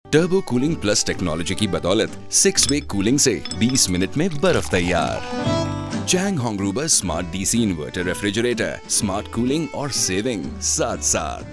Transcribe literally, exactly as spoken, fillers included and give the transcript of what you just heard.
Turbo cooling plus technology की बदौलत six way cooling से बीस मिनट में बर्फ तैयार। चैंग होंगरूबर smart DC inverter refrigerator, smart cooling और सेविंग साथ साथ।